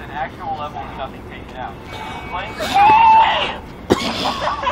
an actual level of nothing taken out. Playing